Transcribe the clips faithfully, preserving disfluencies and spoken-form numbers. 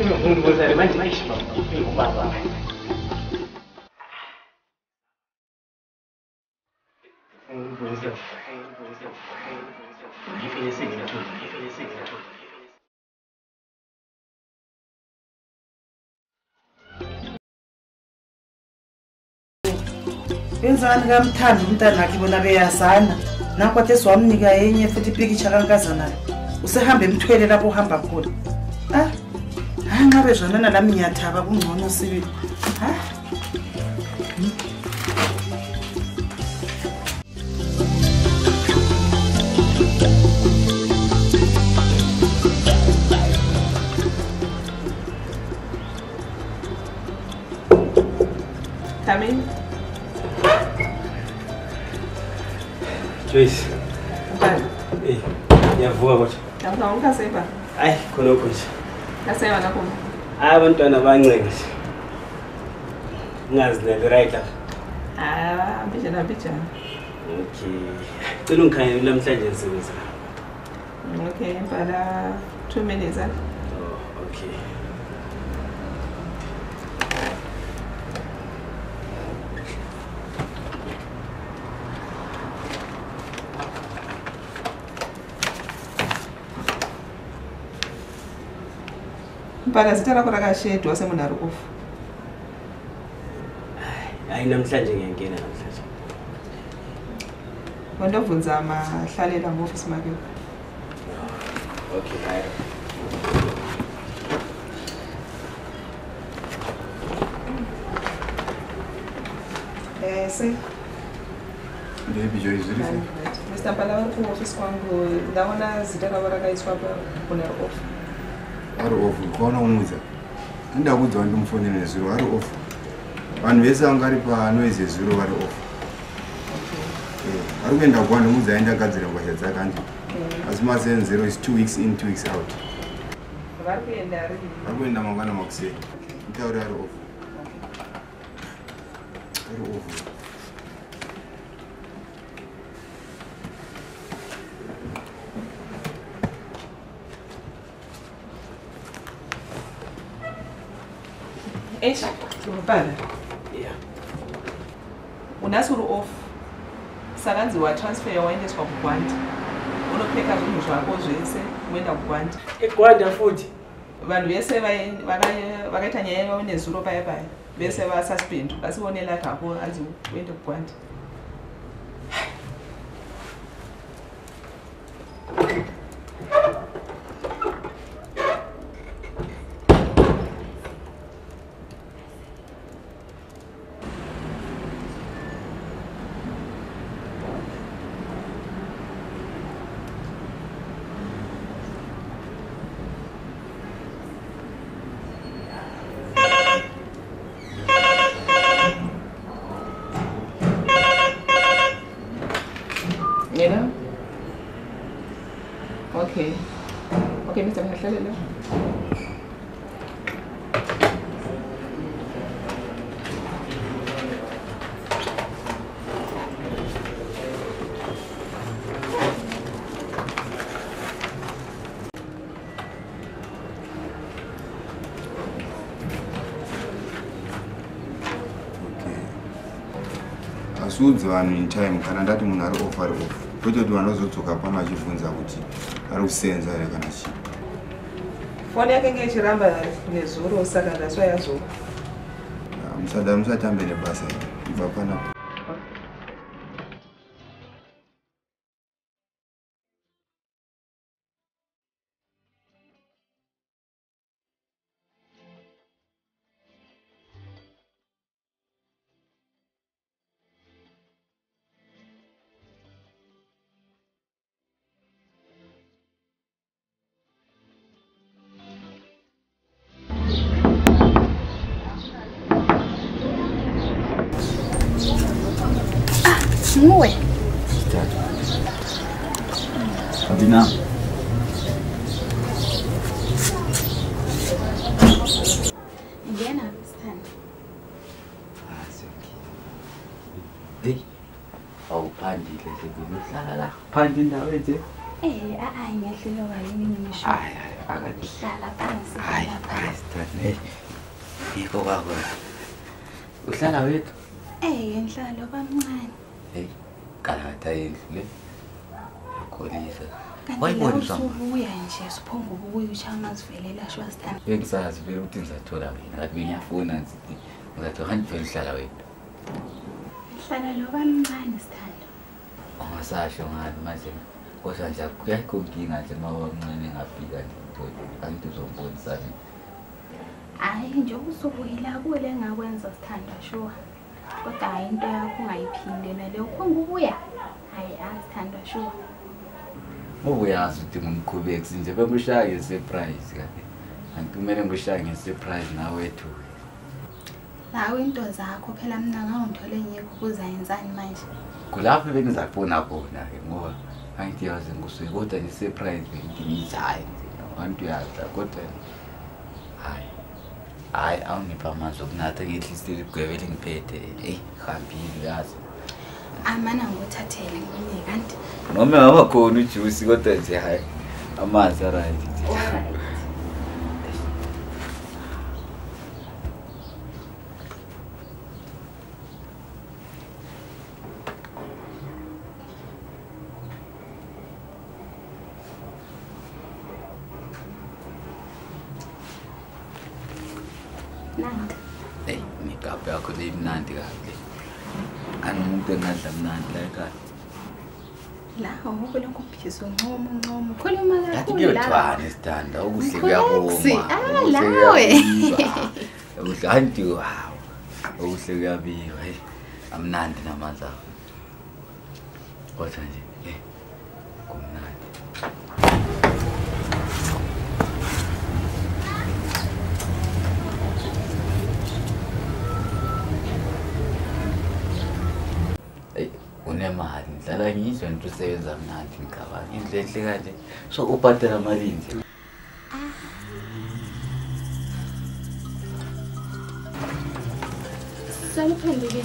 Ungibuza manje ngisho ubaba. Ungibuza. Ngifike sengiyathola, ngifike sengiyathola. Benzani kamthanda umntana wakhe bona beyazana nakho athe swamnika yenye futhi ipikitsha kankazana usehamba emthwele lapho uhamba khona. Ah, hayi nxa bezwanana lami ngiyathaba kungcono sibili. Ha? Come in. Joyce. Bye. Eh, ngiyavuka kodwa. Yabona ukaseba. Hayi, khona ukuthi. Kaseba lapho. Abantwana abancane. Ngazi le right lapha. Ah, bijana bijana. Okay. Cela ungikhanye namhlanje ngisebenza. Okay, para two minutes. Eh? Oh, okay. Mpaka zita lakho lakashedwa wasemunhu ari off. Hayi namhlanje ngiyangena namhlanje. Wandovunza mahlalela ngo-office makhe. Okay, hayi. Eh, see? Baby Joyce, what is it? Mister Phandile uri ku-office kwangu ndaona zita ravo rakaiswa munhu ari off. Ari off, kwaona umudza. Ndakudza wandimufonera nezuro ari off. Vanhu vese vanga vari panoise zuro vari off. Ari kuenda kwandimudza aindagadzira ngwasha dzake andi. Asi masenzero is two weeks in, two weeks out. Vari kuenda rini? Ari kuenda mangwana makusei. Itauri ari off. Ari off. Eish, Phandile. Yeah. Unasi uri off. Sakanzi watransfer waendeswa kuGwanda. Unopfeka zvinhu zvako zvese uenda kuGwanda. eGwanda futhi Vanhu vese vakaita nyaya yavo nezuro paya paya. Vese vasuspend. Asi wonela kako anzi uende kuGwanda. You know? Okay. Okay, Mister Phandile. Asiudze vanhu in time kana ndati munhu ari off ari off. Kwete vanozodzoka pano achibvunza kuti ari kusenza here kana chii. Foni yake nge ichiramba nezuro saka ndaswa yazuro. Musada musatambe nebasa ibva panapo. Nguwe. Abina. Ngena stand. Ah, okay. Hey. Awu Phandile sekuhlala la. Phandile indawo enje? Eh, a a ngiyahlelwa yini ngisho. Hayi, phakathi. Hlala phansi. Hayi, hayi Sithando. Yiko kwakho. Uhlala wethu? Eh, ngihlala bamncane. Hey, kanata yendlu le. Kholisa. Wayibona usubuya nje siphonga ukubuya ushama sivelela shwa Sithando. Bengisazi vele ukuthi ngizathola wena. Ngathi ngiyafuna nje. Ngizathola kanti vele uhlala wethu. Hlala lo bamncane Sithando. Ungasasho ngathi manje. Kodwa nje akuyikho inkinga nje uma wamncane ngafika nje. Kanti uzombonisa nje. Hayi nje usubuyila kule ngakwenza Sithando sure. Kodwa hayi into yakho ungayiphinde nale ukhonga ukuya. Hayi asithando sure. Ubuyazi ukuthi ngumqhubeki nje bemushaya ngesurprise kanti. Angikumele ngikushaya ngesurprise nawe wethu. Lawe into zakho phela mina ngawunthola enyekho kuzayenzani manje. Kulapho bengizakubona khona ke ngoba angiyazi ngusuke kodwa nje surprise bengiyijayi nje. Abantu yazi kodwa hayi. Hayi awungipha amazwi okunatha ngehlisile igwebele ngiphethe. Hey, hambile yazi. Amana ngothathele ngini kanti. Noma ngaba khona ujuice kodwa nje hayi amanzi right. Alright. Nandi. Hey, nikapha yakho le mnandi kahle. Anomuntu engadla mnandi la ekhaya. La awukho lokho phisa uncomo uncomo. Khuluma Yathi kakhulu la. kuyothwana Sithando okuhle kuyabonga. Ah lawe. Okuhle anti wow. Okuhle kuyabiwa hey. Amnandi namanzi akho. Kodwa nje eh kumnandi. Unemali ngidlala ngizwe nto usebenza mnandi ngicabanga indlehle kanje so ubhatela imali nje. Saliphendile.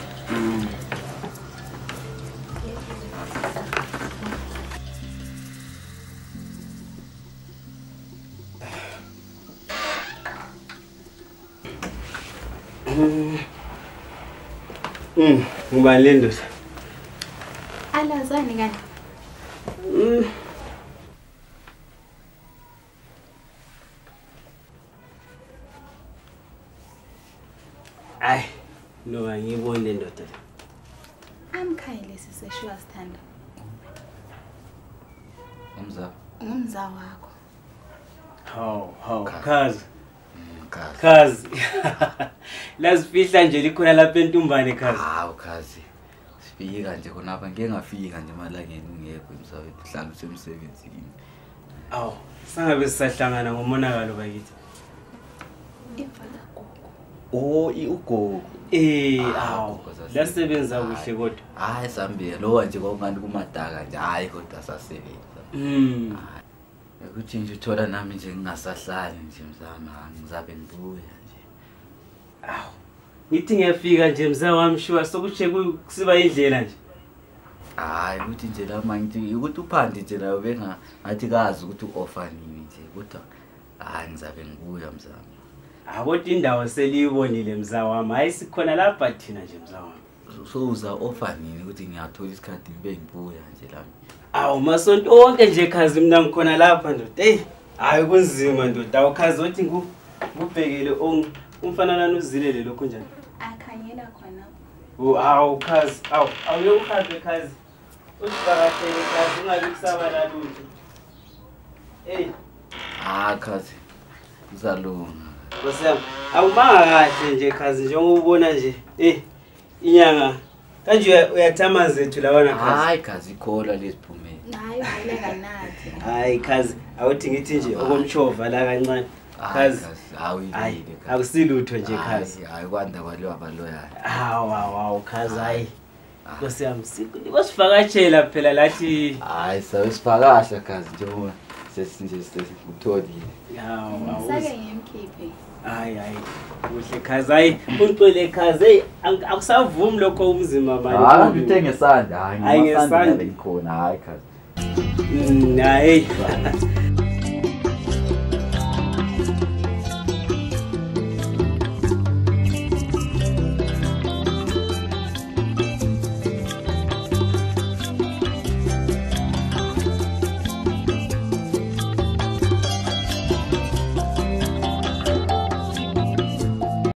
Mm, ngubani le ndoda? Alazani kani? Mm. Ay, no angiyiboni le ndoda. Amkhayile siseshwa Sithando. Umza. Ngumza wakho. Haw, haw, khazi. Khazi. Khazi. Lazifihla nje likhona lapha entumbane khazi. Hawu khazi. Sifika nje khonapha ngeke ngafika nje malangeni ungekho emsawethu hlala usemsebenzini. Aw, sangabe sisahlangana ngomonakalo bakithi. Imfana gogo. Oh, iugogo. Eh, aw. Lasebenza kuhle kodwa. Hayi sambile lo nje kwangani kumadaka nje hayi kodwa sasebenza. Mm. Ukuthi nje uthola nami nje ngingasahlali nje mzama ngizabe ngibuya nje. Aw. Ngithi ngiyafika nje mza wami sure sokuthi kusiba indlela nje. Hayi ukuthi nje la mangithi ukuthi uphandi nje lawo benga ngathi kazi ukuthi uoffer nini nje kodwa hayi ngizabe ngibuya mzama. Akoti indawo seliyibonile mza wami hayi sikhona lapha thina nje mza wami. So uza offer nini ukuthi ngiyathola isikhathi ngibe ngibuya nje la. Aw masonto onke nje khazi mina ngikhona lapha ndoda. Hey, hayi kunzima ndoda. Awukhazi othi ngubhekele umfana nani uzilele lokho njani? Akhanyela khona. Oh, aw khazi. Aw, awuyokhazi khazi. Usibarathele khazi ungabe kusabala lutho. Hey, Ah khazi. Uzalunga. Bosiyami, awumanga kahle nje khazi njengobona nje. Eh, inyanga kanje uyathama zethu lawana khazi. Hayi khazi ikhola lesiphumela. Hayi vele kanathi. Hayi khazi, awuthi ngithi nje okomchova la kancane. Khazi, awuyile khazi. Akusilutho nje khazi. Hayi kwanda kwaliwa baloya. Hawu hawu khazi hayi. Bosiyami, sikosivakatshela phela lathi. Hayi sawe sivakasha khazi njengoba sesinje sesitholile. Hawu hawu. Sake ngimkhiphe. Hayi hayi. Kuhle khazi hayi, unxele khazi hey akusavumi lokho umzima manje. Hayi ngithe ngesandla, hayi Hayi ngesandla ngesandla ngikhona hayi khazi. Mm, hayi.